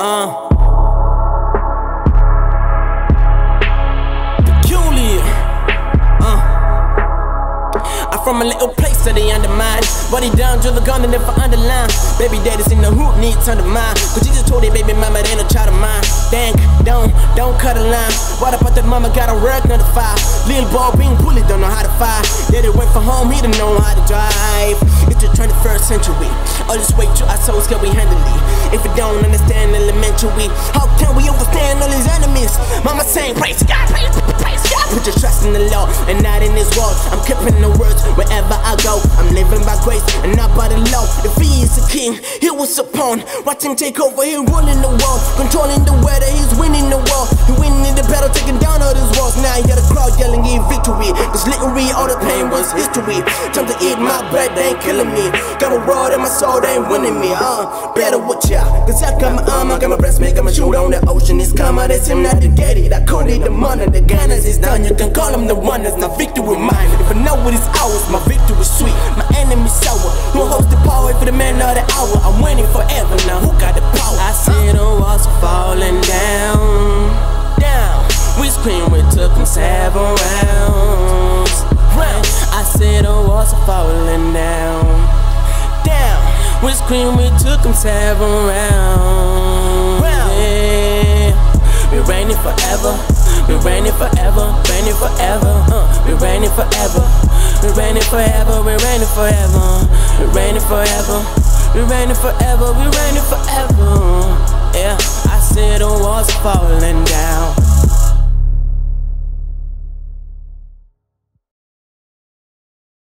Peculiar. I'm from a little place that they undermine. Body down, drill the gun and never underline. Baby daddy's in the hoop, need to undermine. Cause Jesus told their baby mama they no child of mine. Think, don't cut a line. What about that mama got a work on the fire? Lil' ball being bullied, don't know how to fight. Daddy went for home, he don't know how to drive. It's the 21st century. All this weight to our souls can we handle it? If you don't understand elementary, how can we overstand all these enemies? Mama saying praise God, praise God. Put your trust in the Lord and not in His word. I'm keeping the words wherever I go. I'm living by grace and not by the law. If He is the king, He was a pawn. Watch Him take over, He ruling the world, controlling the weather, He's winning the war. He winning the battle, taking down all these walls. Now you got a crowd yelling, "Give victory!" Cause literally all the pain was history. Time to eat my bread, they ain't killing me. Got a road in my soul, they ain't winning me. Better watch out, cause I got my arm, I got my breast, make got my shoot on the ocean. It's karma, that's Him, not the daddy. I call it the money, the gunners is done. You can call Him the one that's not victory mine. If I know what is ours, my victory is sweet. My enemy sour. Who holds the power for the man of the hour? I'm winning forever now. Who got the power? I see the walls falling down, down. We scream, we took them 7 rounds. I see the walls are falling down, down. We scream, we took them 7 rounds. Yeah. We reigning forever. We reigning forever. Reigning forever. We reigning forever. We reigning forever. We reigning forever. We reigning forever. We reigning forever. We reigning forever. Yeah, I see the walls falling down.